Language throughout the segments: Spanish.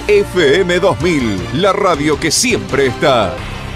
FM 2000, la radio que siempre está.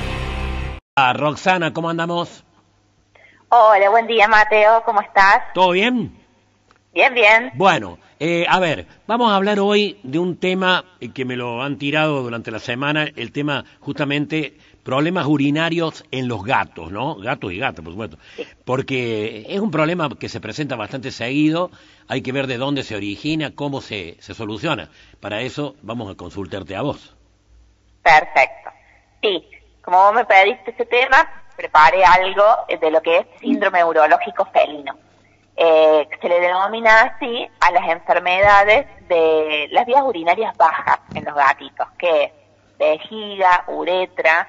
Roxana, ¿cómo andamos? Hola, buen día, Mateo, ¿cómo estás? ¿Todo bien? Bien, bien. Bueno, a ver, vamos a hablar hoy de un tema que me lo han tirado durante la semana, el tema justamente problemas urinarios en los gatos, ¿no? Gatos y gatas, por supuesto. Sí. Porque es un problema que se presenta bastante seguido, hay que ver de dónde se origina, cómo se soluciona. Para eso vamos a consultarte a vos. Perfecto. Sí, como vos me pediste ese tema, preparé algo de lo que es síndrome urológico felino. Se le denomina así a las enfermedades de las vías urinarias bajas en los gatitos, que es vejiga, uretra.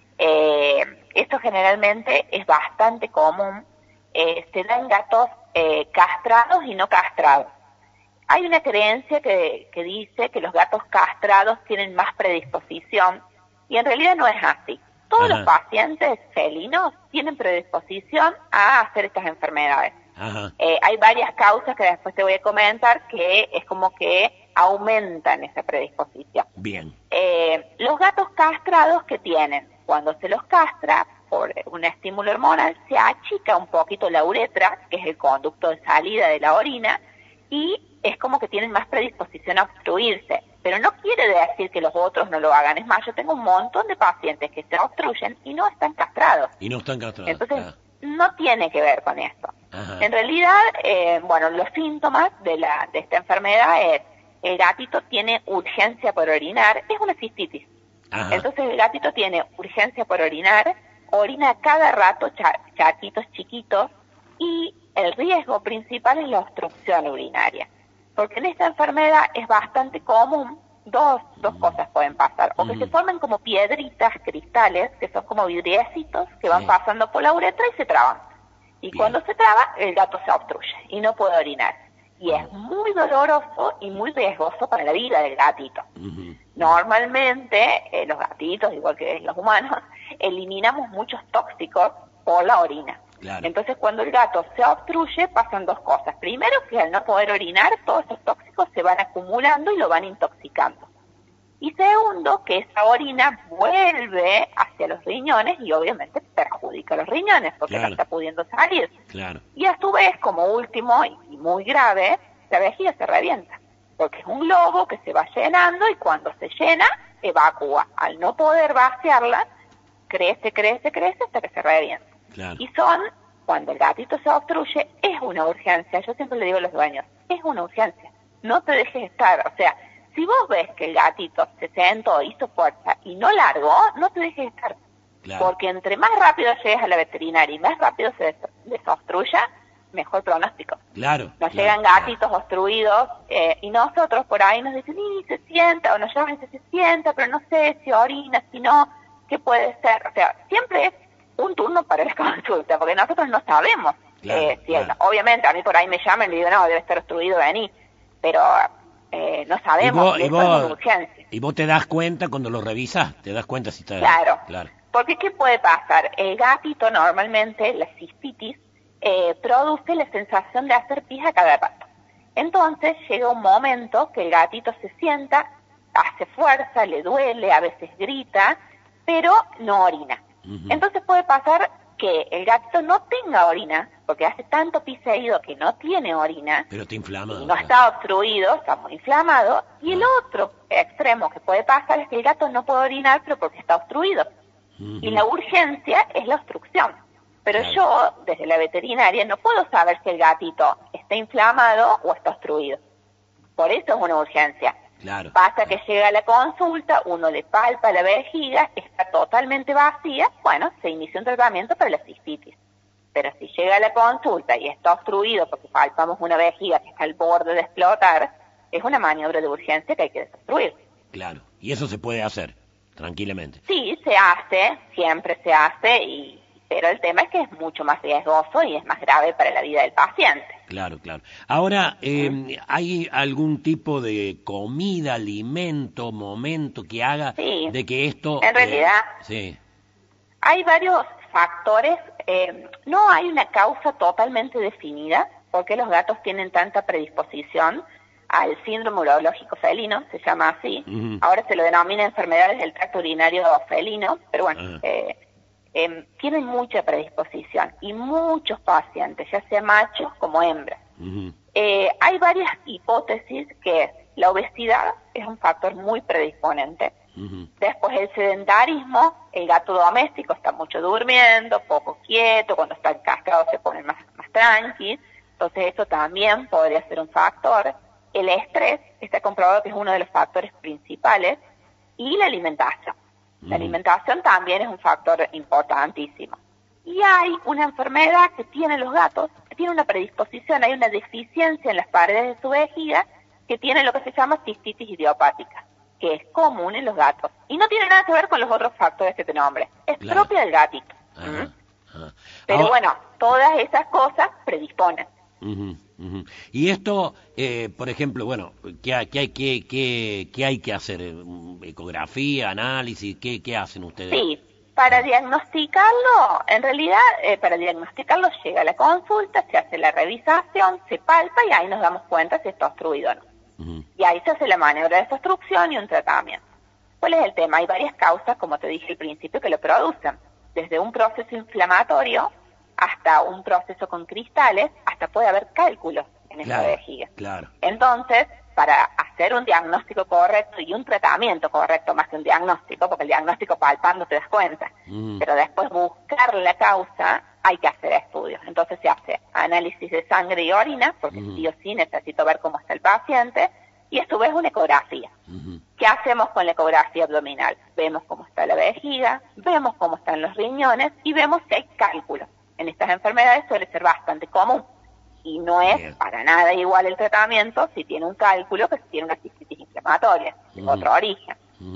Esto generalmente es bastante común. Se da en gatos castrados y no castrados. Hay una creencia que dice que los gatos castrados tienen más predisposición, y en realidad no es así. Todos los pacientes felinos tienen predisposición a hacer estas enfermedades. Hay varias causas que después te voy a comentar que es como que aumentan esa predisposición. Bien. Los gatos castrados, que tienen, cuando se los castra por un estímulo hormonal, se achica un poquito la uretra, que es el conducto de salida de la orina, y es como que tienen más predisposición a obstruirse. Pero no quiere decir que los otros no lo hagan. Es más, yo tengo un montón de pacientes que se obstruyen y no están castrados. Entonces, no tiene que ver con esto. En realidad, los síntomas de esta enfermedad es: el gatito tiene urgencia por orinar, es una cistitis. Entonces el gatito tiene urgencia por orinar, orina cada rato charquitos chiquitos, y el riesgo principal es la obstrucción urinaria. Porque en esta enfermedad es bastante común, dos cosas pueden pasar: o que se formen como piedritas, cristales, que son como vidriecitos que van pasando por la uretra y se traban. Y cuando se traba, el gato se obstruye y no puede orinar. Y es muy doloroso y muy riesgoso para la vida del gatito. Normalmente, los gatitos, igual que los humanos, eliminamos muchos tóxicos por la orina. Entonces, cuando el gato se obstruye, pasan dos cosas. Primero, que al no poder orinar, todos esos tóxicos se van acumulando y lo van intoxicando. Y segundo, que esa orina vuelve hacia los riñones y obviamente perjudica a los riñones porque no está pudiendo salir. Y a su vez, como último y muy grave, la vejiga se revienta, porque es un globo que se va llenando y cuando se llena, evacúa. Al no poder vaciarla, crece hasta que se revienta. Y cuando el gatito se obstruye, es una urgencia. Yo siempre le digo a los dueños, es una urgencia. No te dejes estar, o sea, si vos ves que el gatito se sentó, hizo fuerza y no largó, no te dejes estar. Porque entre más rápido llegues a la veterinaria y más rápido se desobstruya, mejor pronóstico. Nos llegan gatitos obstruidos y nosotros por ahí nos dicen, se sienta, o nos llaman y dicen, se sienta, pero no sé si orina, si no, ¿qué puede ser? O sea, siempre es un turno para la consulta, porque nosotros no sabemos. Obviamente, a mí por ahí me llaman y le digo, no, debe estar obstruido, vení. Pero no sabemos. Y vos te das cuenta cuando lo revisas, te das cuenta si está... Claro. Porque ¿qué puede pasar? El gatito normalmente, la cistitis, produce la sensación de hacer pis a cada rato. Entonces llega un momento que el gatito se sienta, hace fuerza, le duele, a veces grita, pero no orina. Entonces puede pasar que el gatito no tenga orina, porque hace tanto pis seguido que no tiene orina, pero está inflamado, y no está obstruido, está muy inflamado, y el otro extremo que puede pasar es que el gato no puede orinar, pero porque está obstruido. Y la urgencia es la obstrucción. Pero yo, desde la veterinaria, no puedo saber si el gatito está inflamado o está obstruido. Por eso es una urgencia. Pasa que llega a la consulta, uno le palpa la vejiga, está totalmente vacía, bueno, se inicia un tratamiento para la cistitis. Pero si llega a la consulta y está obstruido porque palpamos una vejiga que está al borde de explotar, es una maniobra de urgencia que hay que desobstruir. Y eso se puede hacer tranquilamente. Sí, se hace, siempre se hace, pero el tema es que es mucho más riesgoso y es más grave para la vida del paciente. Ahora, ¿hay algún tipo de comida, alimento, momento que haga de que esto... En realidad, hay varios factores. No hay una causa totalmente definida porque los gatos tienen tanta predisposición. al síndrome urológico felino, se llama así. Ujú. Ahora se lo denomina enfermedades del tracto urinario felino, pero bueno, tienen mucha predisposición y muchos pacientes, ya sea machos como hembras. Ujú. Hay varias hipótesis que la obesidad es un factor muy predisponente. Ujú. Después el sedentarismo, el gato doméstico está mucho durmiendo, poco quieto, cuando está encastrado se pone más tranqui, entonces eso también podría ser un factor. El estrés está comprobado que es uno de los factores principales, y la alimentación. La alimentación también es un factor importantísimo. Y hay una enfermedad que tienen los gatos, que tiene una predisposición, hay una deficiencia en las paredes de su vejiga que tiene lo que se llama cistitis idiopática, que es común en los gatos. Y no tiene nada que ver con los otros factores que te nombré. Es Claro. propia del gatito. Ajá, ajá. Pero Ahora- bueno, todas esas cosas predisponen. Ujú, ujú. Y esto, por ejemplo, bueno, ¿qué hay que hacer? ¿Ecografía, análisis? ¿Qué hacen ustedes? Sí, para diagnosticarlo, en realidad, para diagnosticarlo llega a la consulta, se hace la revisación, se palpa y ahí nos damos cuenta si está obstruido o no. Ujú. Y ahí se hace la maniobra de desobstrucción y un tratamiento. ¿Cuál es el tema? Hay varias causas, como te dije al principio, que lo producen. Desde un proceso inflamatorio hasta un proceso con cristales, hasta puede haber cálculos en esa vejiga. Claro. Entonces, para hacer un diagnóstico correcto y un tratamiento correcto, más que un diagnóstico, porque el diagnóstico palpando te das cuenta, pero después buscar la causa, hay que hacer estudios. Entonces se hace análisis de sangre y orina, porque sí o sí necesito ver cómo está el paciente, y a su vez una ecografía. ¿Qué hacemos con la ecografía abdominal? Vemos cómo está la vejiga, vemos cómo están los riñones y vemos si hay cálculos. En estas enfermedades suele ser bastante común y no es para nada igual el tratamiento si tiene un cálculo que si tiene una cistitis inflamatoria, de otro origen.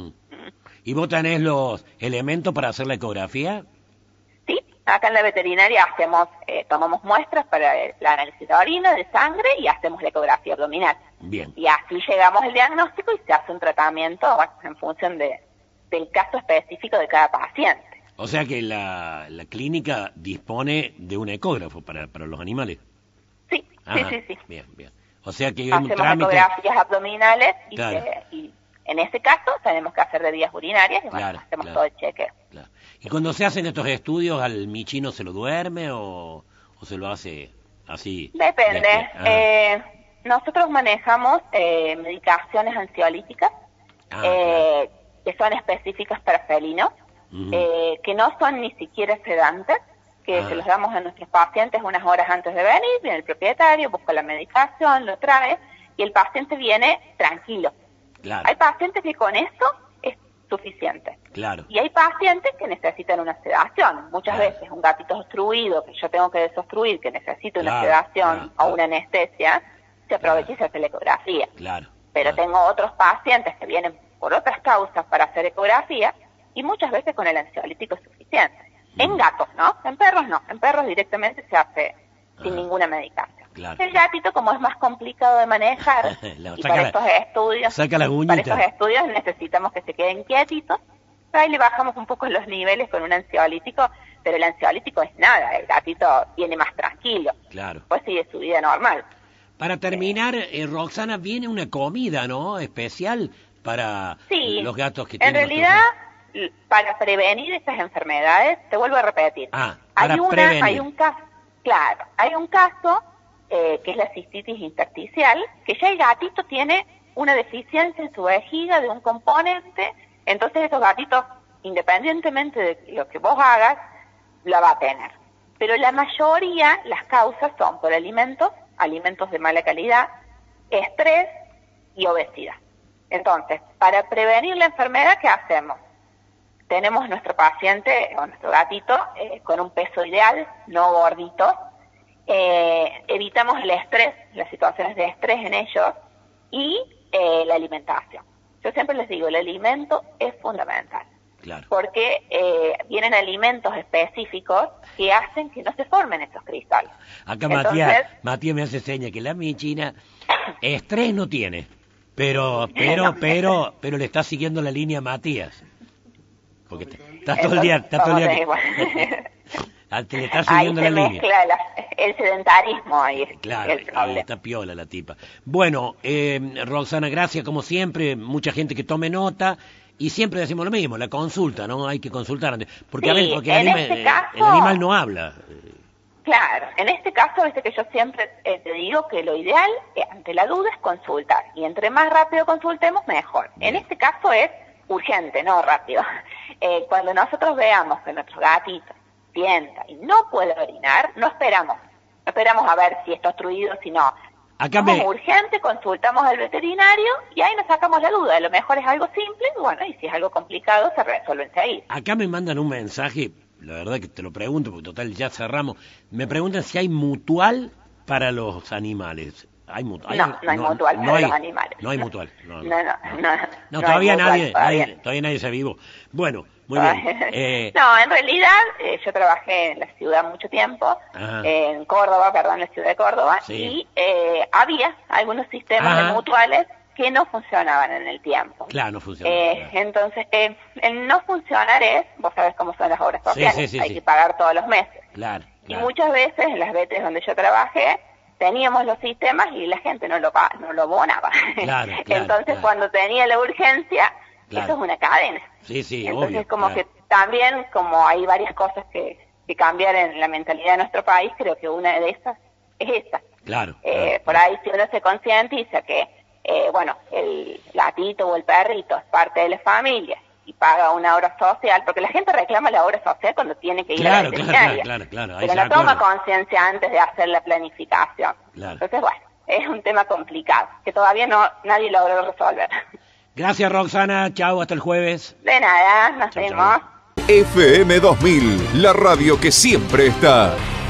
¿Y vos tenés los elementos para hacer la ecografía? Sí, acá en la veterinaria hacemos, tomamos muestras para el análisis de orina, de sangre y hacemos la ecografía abdominal. Bien. Y así llegamos al diagnóstico y se hace un tratamiento en función del caso específico de cada paciente. O sea que la clínica dispone de un ecógrafo para los animales. Sí, Ajá, sí. Bien. O sea que hay un Hacemos trámite... ecografías abdominales y, Claro. y en ese caso tenemos que hacer de vías urinarias y bueno, Claro, hacemos claro. todo el chequeo. Claro. ¿Y cuando se hacen estos estudios, al michino se lo duerme o se lo hace así? Depende. Nosotros manejamos medicaciones ansiolíticas Claro. que son específicas para felinos, Ujú. que no son ni siquiera sedantes, que se los damos a nuestros pacientes unas horas antes de venir, viene el propietario, busca la medicación, lo trae y el paciente viene tranquilo. Claro. Hay pacientes que con esto es suficiente. Claro. Y hay pacientes que necesitan una sedación. Muchas Claro. veces un gatito obstruido, que yo tengo que desobstruir, que necesita una Claro, sedación claro. o una anestesia, se aprovecha y se hace la ecografía. Claro. Pero claro. tengo otros pacientes que vienen por otras causas para hacer ecografía y muchas veces con el ansiolítico es suficiente. En gatos, ¿no? En perros no. En perros directamente se hace sin ninguna medicación. Claro. El gatito, como es más complicado de manejar, y para estos estudios, saca las para uñitas. estos estudios necesitamos que se queden quietitos. Ahí le bajamos un poco los niveles con un ansiolítico, pero el ansiolítico es nada, el gatito viene más tranquilo. Claro. Pues sigue su vida normal. Para terminar, Roxana, viene una comida, ¿no? Especial para Sí, los gatos que en tienen. realidad, para prevenir estas enfermedades, te vuelvo a repetir, para prevenir. hay un caso, claro, hay un caso que es la cistitis intersticial, que ya el gatito tiene una deficiencia en su vejiga de un componente, entonces esos gatitos, independientemente de lo que vos hagas, la va a tener. Pero la mayoría, las causas son por alimentos de mala calidad, estrés y obesidad. Entonces, para prevenir la enfermedad, ¿qué hacemos? Tenemos nuestro paciente o nuestro gatito con un peso ideal, no gordito. Evitamos el estrés, las situaciones de estrés en ellos y la alimentación. Yo siempre les digo, el alimento es fundamental. Claro. Porque vienen alimentos específicos que hacen que no se formen esos cristales. Acá Entonces, Matías me hace seña que la michina estrés no tiene, pero le está siguiendo la línea a Matías. Porque está todo el día, Te le está Ahí siguiendo se la línea. mezcla el sedentarismo, ahí es Claro, el problema. está piola la tipa. Bueno, Roxana, gracias como siempre, mucha gente que tome nota, y siempre decimos lo mismo, la consulta, ¿no? Hay que consultar antes. Porque, a Sí, ver, porque en el este caso- el animal no habla. Claro, en este caso, viste que yo siempre te digo que lo ideal ante la duda es consultar, y entre más rápido consultemos, mejor. En este caso es urgente, no rápido. Cuando nosotros veamos que nuestro gatito sienta y no puede orinar, no esperamos a ver si está obstruido, si no. Acá Como urgente, consultamos al veterinario y ahí nos sacamos la duda. A lo mejor es algo simple, bueno, y si es algo complicado, se resuelve enseguida. Acá me mandan un mensaje, la verdad que te lo pregunto, porque total ya cerramos. Me preguntan si hay mutual para los animales. ¿Hay mutual? No hay mutual para los animales. No hay mutual. No, todavía hay nadie, mutual, todavía nadie se avivó. Bueno, muy bien. No, en realidad yo trabajé en la ciudad mucho tiempo, en Córdoba, en la ciudad de Córdoba, sí. Y había algunos sistemas de mutuales que no funcionaban en el tiempo. Claro, no funcionaban. Entonces, el no funcionar es, vos sabés cómo son las obras sociales, hay que pagar todos los meses. Claro. Y muchas veces en las veces donde yo trabajé, teníamos los sistemas y la gente no lo abonaba. Claro, Entonces, cuando tenía la urgencia, eso es una cadena. Sí, entonces, obvio. Como que también, como hay varias cosas que cambiar en la mentalidad de nuestro país, creo que una de esas es esta. Claro. Por ahí, si uno se concientiza que, bueno, el gatito o el perrito es parte de la familia y paga una obra social, porque la gente reclama la obra social cuando tiene que ir a la veterinaria. Claro. Pero no toma conciencia antes de hacer la planificación. Claro. Entonces, bueno, es un tema complicado, que todavía nadie logró resolver. Gracias, Roxana. Chau, hasta el jueves. De nada, nos vemos. FM 2000, la radio que siempre está.